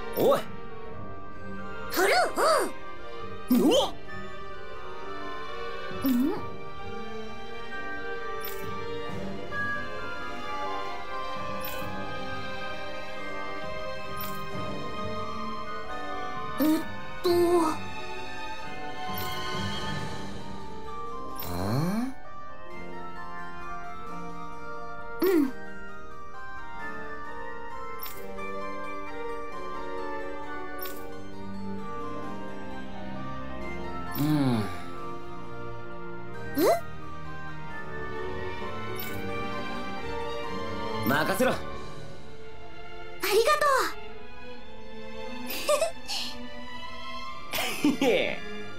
おい振る。 うわっえっと任せろ。 ありがとう。 へへ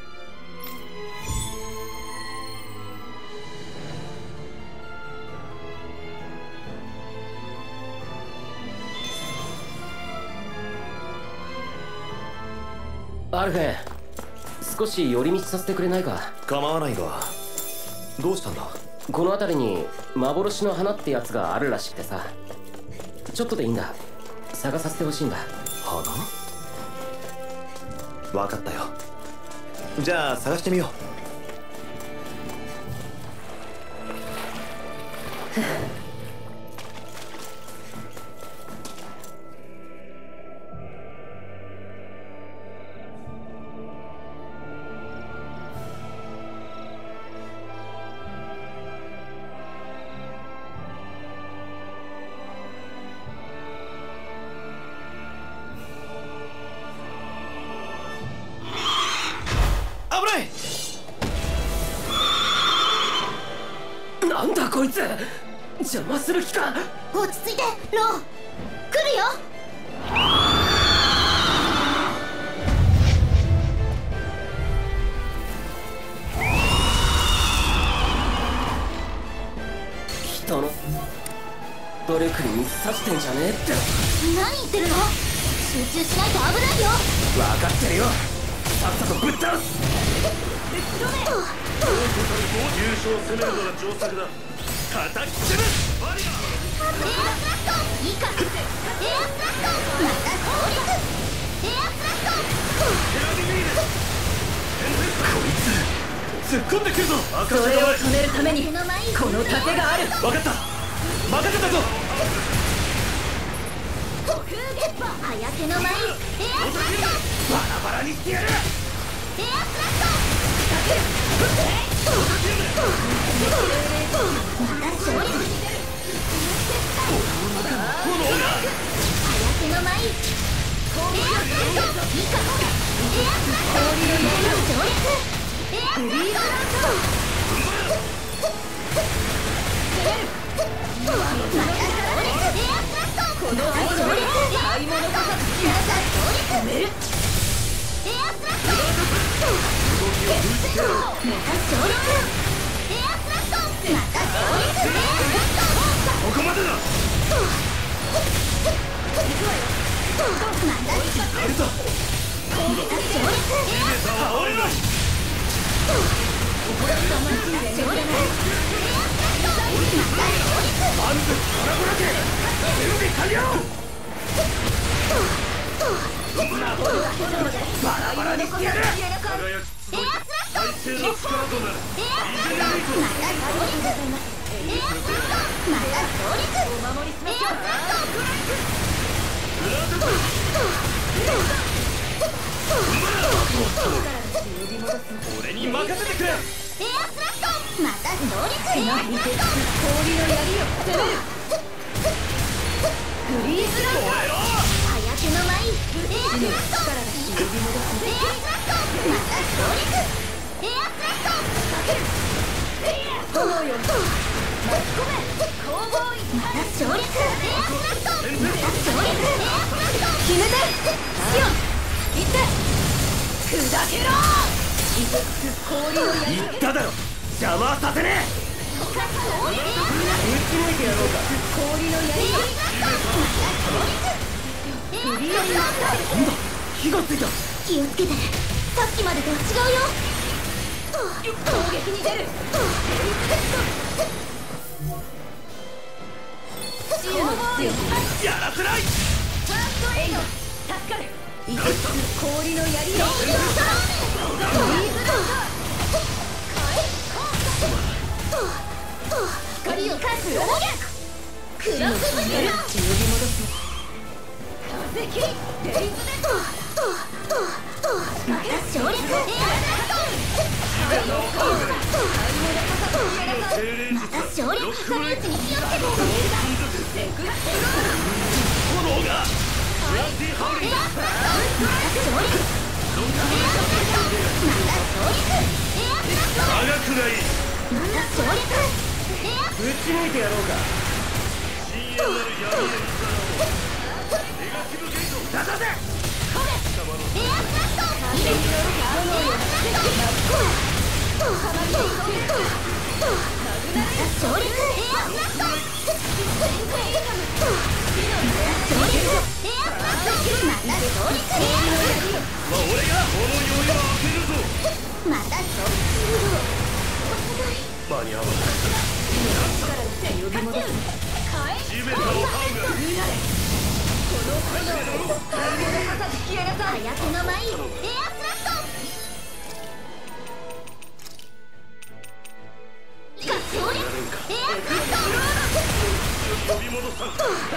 アルフェン、少し寄り道させてくれないか。 構わないが、どうしたんだ。 この辺りに幻の花ってやつがあるらしくてさ、ちょっとでいいんだ。探させてほしいんだ。 花？分かったよ。じゃあ探してみよう。 なんだこいつ、邪魔する気か。 落ち着いてロー。来るよ。 人の努力に見さしてんじゃねえって。 何言ってるの。集中しないと危ないよ。 分かってるよ。さっさとぶっ倒す。 優勝を攻めるのが上策だ。叩き潰す。バリア。 エアスラット。いいか。エアスラット。また上陸。エアスラット。 テラビミール。 突っ込んでくるぞ。 それを止めるためにこの盾がある。 分かった。任せたぞ。 早手の舞。エアスラット。 バラバラにしてやる。 エアスラット。また勝利。早手の舞。エアスラット。いいか。エアスラット。上陸。エアスラット。また勝利。エアスラット。この勝利。買い物かかってまた勝利。エアスラット。また上陸。エアスラット。また上陸。エアスラット。 ここまでだ。 また上陸。 やるぞ。 また上陸。エアスラット。 俺だ。 また上陸。エアスラット。また上陸。 まず腹ごらけ。準備完了。 バラバラにしてやる。 輝き集い再生の力となる。 エアスラット。また上陸。エアスラット。また上陸。 お守りしましょう。 俺に任せてくれ。 エアスラット。また上陸。エアスラット。 氷の槍を攻める。フリーズライダー。 早手の舞。エアスラット。エアスラット。また上陸。エアスラット。 炎よ巻き込め。攻防一また上陸。エアスラット。また上陸。エアスラット。 決めて。シオン行って砕けろ。氷の槍。 言っただろ、邪魔はさせねえ。打ち抜いてやろうか。 氷の槍をフリーズライダー。 なんだ、火がついた。 気をつけて。さっきまでとは違うよ。 攻撃に出る。シオンの強さ。 やらせない。 ファーストエイド助かる。 氷の槍よ光を返すクロス呼び戻す風切りレイズネットまた省略また省略挟み撃ちに気をつけて炎がまた省略長くないまた省略撃ち抜いてやろうか。 深淵なる闇の力をネガティブゲート出させエアスラットエアスラットまた省略エアスラット俺がこの酔いを開けるぞまた省間に合わない呼び戻す地べたを這うが早手の舞エアスラット以下省略エアスラッ呼び戻さん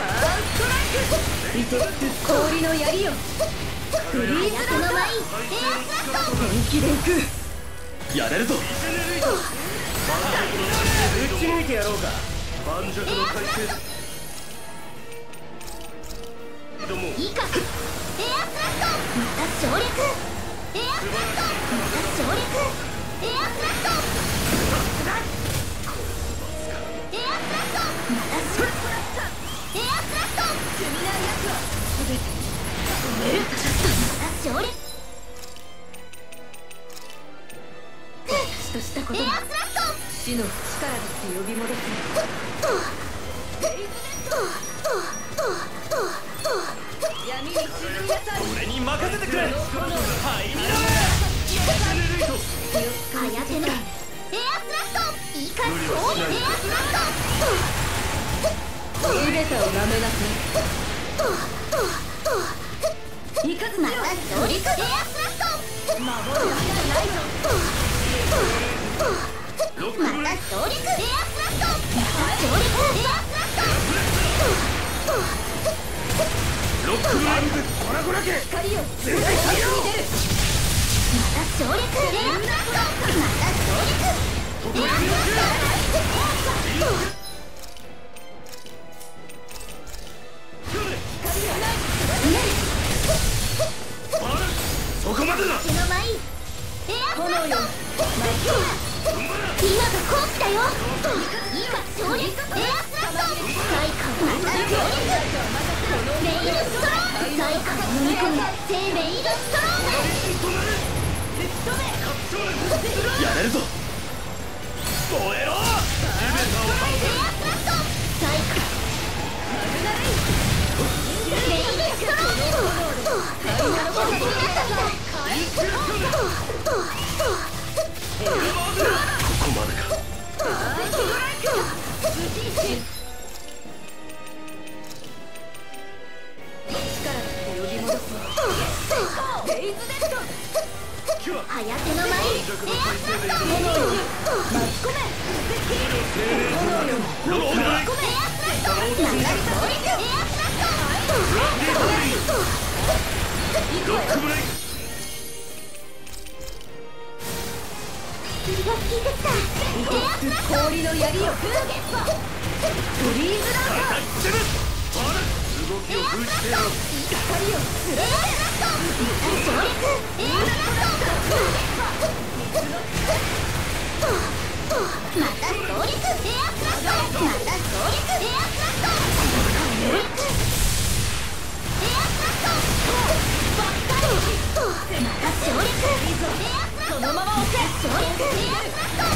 氷の槍よフリーズト早手の舞エアスラット本気で行くやれるぞ。撃ち抜いてやろうか。 盤石の回転挑もう以下エアスラットまた省略エアスラットまた省略エアスラットエアスラットまた省略エアスラット罪な奴は全て止めるまた省略私としたことがエアスラット死の力で呼び戻す闇に沈みなさい俺に任せてくれ。はい、 早手のエアスラット以下省略エアスラッ地べたを舐めなさいいかずトまた省略エアスラット守るわけがないぞロックブレイまた省略エアスラットまた省略エアスラックロックブレイクコラコラけ光よ絶対に出るまた省略エアスラットまた省略エアスラットそこまでだ手の舞エアスラット炎よ今が好機だよ以下省略エアスラット最下また省略メイルストローム最下を飲み込み生メイルストロームやれるぞ。 燃えろエアスラット最下メイルストロームここまでか呼び戻すレイズネット早手の舞エアスラット巻き込め炎よロックブレイクまた省略エアスラッロックブレイクトが効いてきたエアスラット氷の槍よフリーズランアタックセブン動きを封じてやろう光よエアスラット省略エアスラットまた省略エアスラットまた省略エアスラット省略エアスラットまた省略そのまま押せ省略エアスラット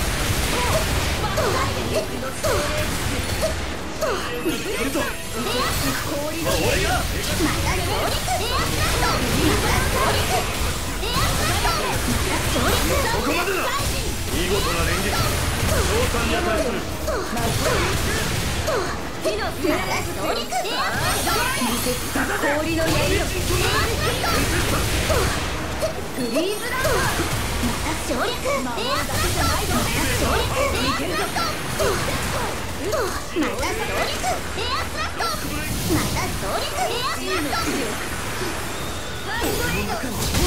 いるぞ。 氷の俺がまた省略エアスラットまた省略エアスラットまた省略ここまでだ見事な連撃召喚に値する火のまた上陸エア氷の槍よフリーズランドまた上陸エアまた上陸エアスラットまた上陸エアスラットまた上陸エアスラットまた上陸エアスラット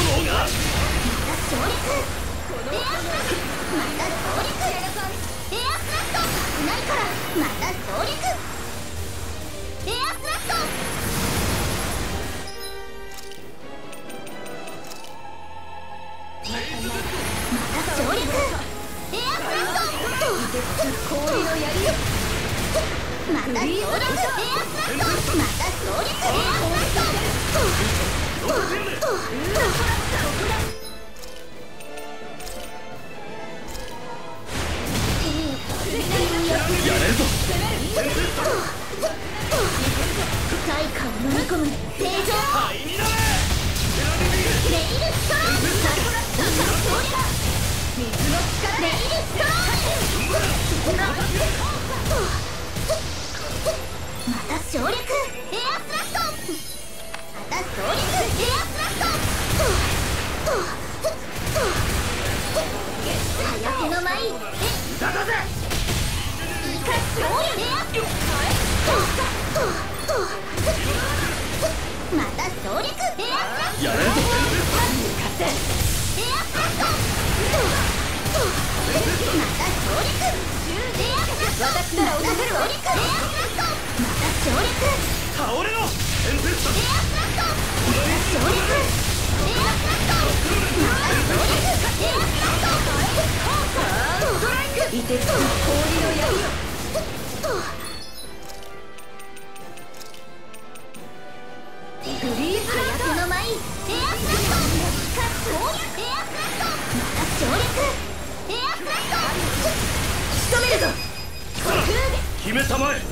ないからまた上陸エアスラットまた上陸エアスラット氷の槍よまた上陸エアスラットまた上陸エアスラットやれるぞ対価を飲み込む正常レイルストローム水の力レイルストロームまた上陸エアスラットまた上陸エアスラット早手の舞だだぜまた上陸エアスラットやれるぞエアスラットまた上陸エアスラット私なら落とせるわまた上陸倒れろエンペスタエアスラットまた上陸エアスラットまた上陸エアスラットストライク凍りの槍よフリーズランドの舞エアスラットエアスラットまた上陸エアスラット仕留めるぞ決めたまえ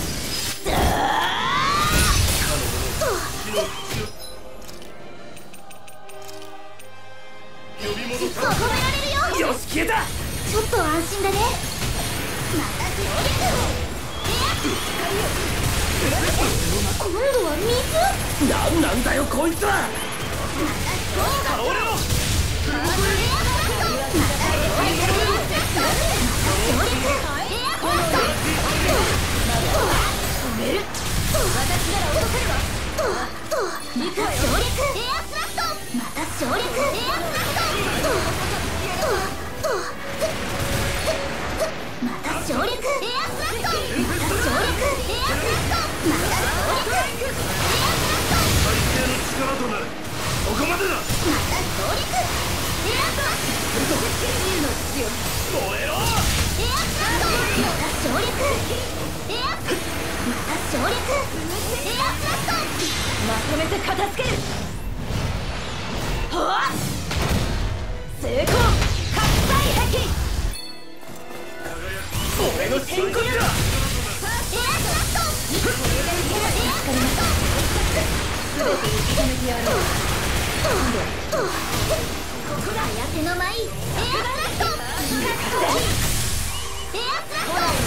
止められるよよし消えたちょっと安心だねまた上陸今度は水なんなんだよこいつは倒れろ力となるそこまでだ燃えろまとめて片付けるはあ成功喝采壁俺の真骨だ全て受け止めてやろう早手の舞エアスラットエアスラッ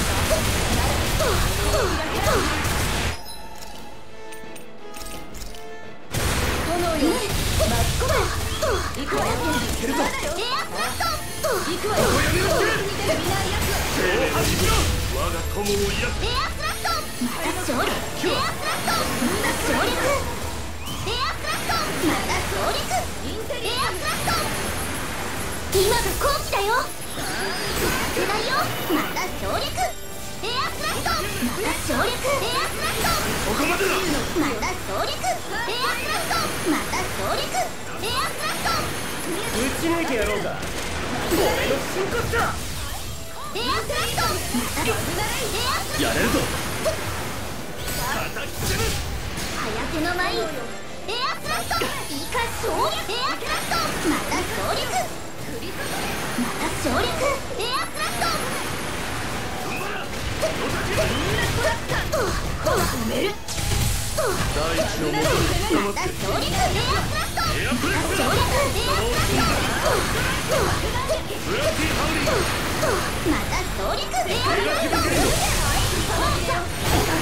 炎よ巻き込め行くわよいけるぞエアスラット行くわよやめろ手を走ろ我が友を癒すエアスラットまた上陸エアスラットまた上陸エアスラットまた上陸エアスラット今が好機だよ負けないよまた上陸エアスラットまた上陸エアスラットここまでだまた上陸エアスラットまた上陸エアスラット打ち抜いてやろうか俺の真骨だエアスラットまたエアスやれるぞ早手の舞エアスラットイカ上陸エアスラットまた上陸また上陸エアスラット止める大地を戻また上陸エアスラットまた上陸エアスラットブラッキーハウリングまた上陸エアスラット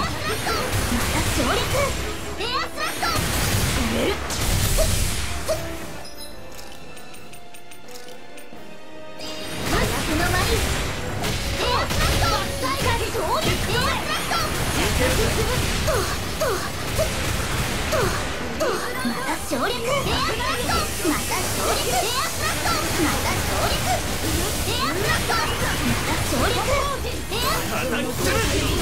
省略エアスラスト止める早くの舞エアスラスト最後で省略エアスラストまた省略エアスラストまた省略エアスラストまた省略エアスラストまた省略エアスラスト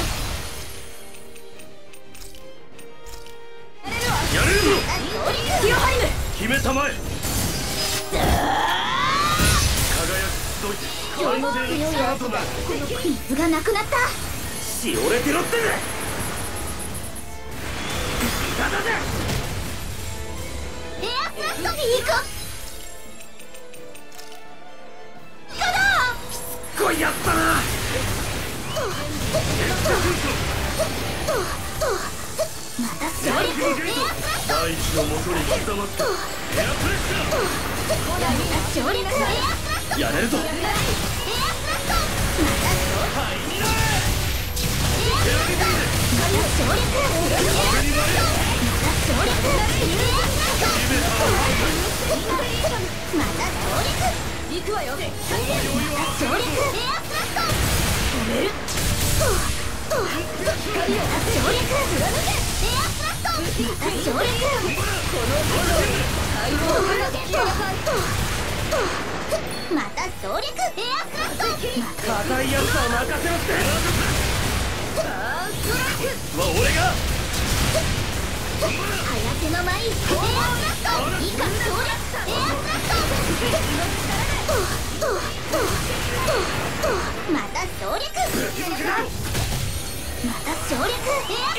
やれるぞヒロハイム決めたまえ輝く集い完成のスタートだ水がなくなったしおれてろってただでエアスラストいいかこいやったなまた省略エアスラスト大地の元に刻まったエアプレッシャー省略エアスラストやれるぞエアスラストまた省略エアスラストまた省略エアスラストまた省略エアスラストまた省略行くわよまた省略エアスラスト止めるまた省略エアスラストまた省略また省略エアスラスト硬いやつは任せろっては俺が早手の舞エアスラスト以下省略エアスラストまた省略また省略エアス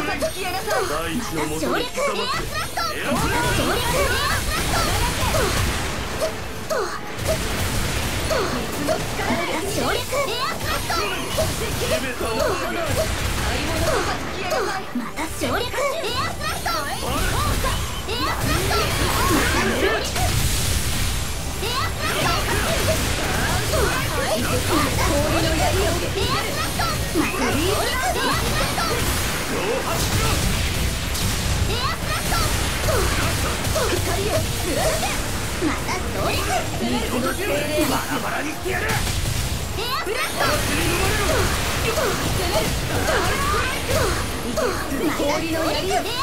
さつきやがさい。 第一の元に刻ませエアスラバラバラにしてやる。 氷の槍よ。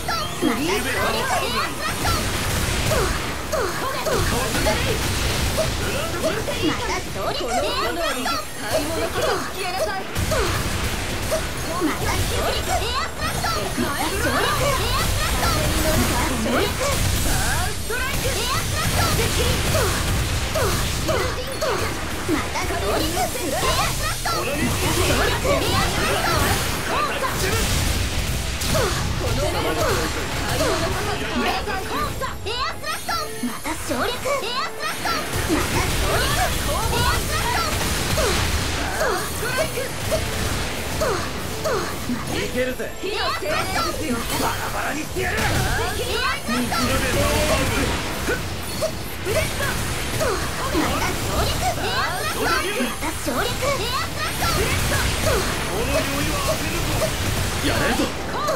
いけるぜ。バラバラにしてやる。やれるぞ。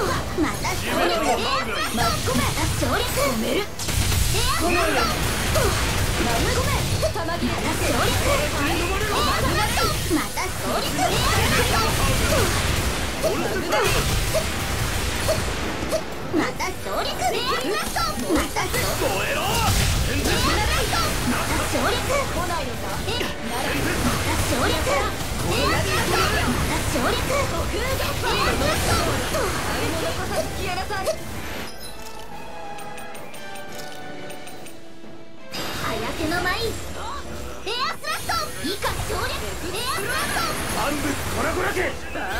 万物コラコラけ。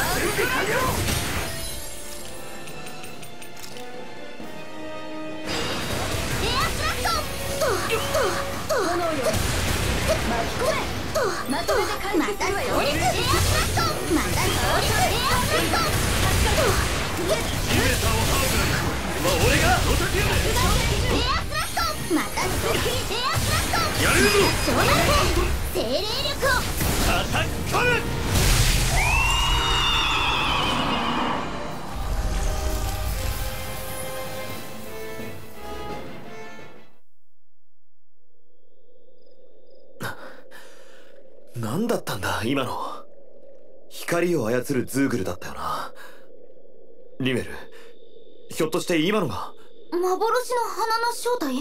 やれるぞ。 精霊力をアタッカー。何だったんだ今の。光を操るズーグルだったよな。 リメル、ひょっとして今のが幻の花の正体？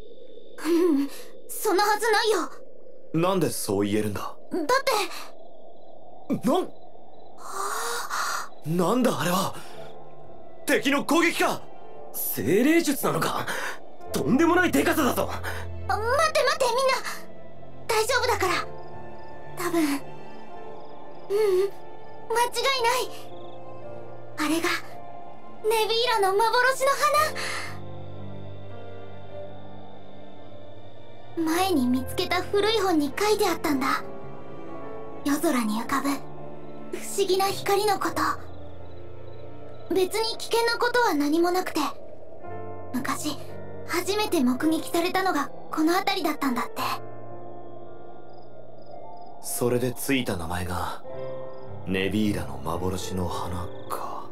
そんなはずないよ。 なんでそう言えるんだ？ だってなんだあれは。敵の攻撃か。 精霊術なのか。とんでもないデカさだぞ。 待ってみんな、大丈夫だから。多分間違いない。あれがネビーラの幻の花。前に見つけた古い本に書いてあったんだ。夜空に浮かぶ不思議な光のこと。別に危険なことは何もなくて、昔初めて目撃されたのがこの辺りだったんだって。 それでついた名前がネビーラの幻の花か。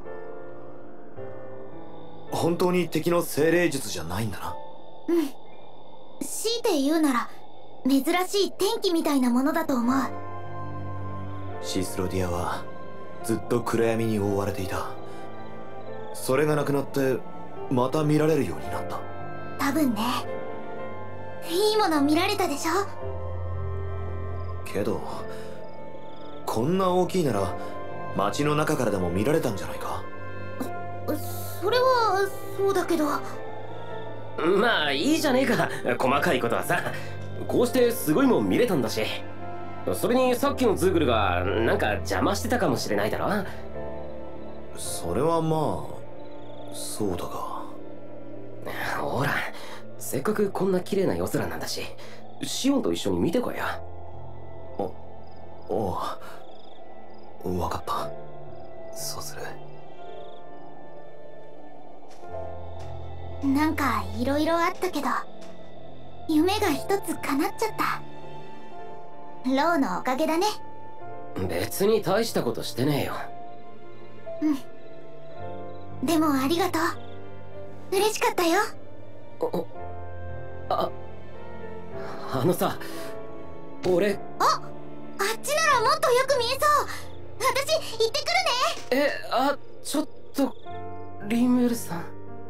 本当に敵の精霊術じゃないんだな。 うん、強いて言うなら珍しい天気みたいなものだと思う。 シスロディアはずっと暗闇に覆われていた。それがなくなってまた見られるようになった。 多分ね。いいもの見られたでしょ。 けどこんな大きいなら街の中からでも見られたんじゃないか。 それはそうだけど。 まあいいじゃねえか、細かいことはさ。こうしてすごいもん見れたんだし。それにさっきのズーグルがなんか邪魔してたかもしれないだろ。 それはまあそうだが。 ほら、せっかくこんな綺麗な夜空なんだし、シオンと一緒に見てこいや。 おう、分かった。そうする。 なんかいろいろあったけど、夢が一つ叶っちゃった。ローのおかげだね。 別に大したことしてねえよ。 でもありがとう。嬉しかったよ。 あのさ、俺。 あっちならもっとよく見えそう。私行ってくるね。 ちょっとリメルさん。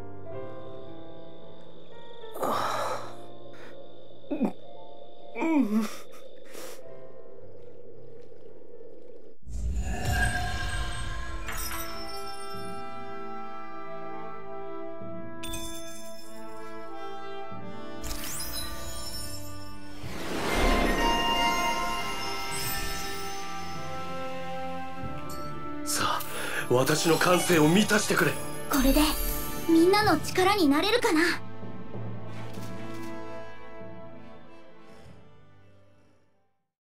さあ、私の感性を満たしてくれ。 これでみんなの力になれるかな。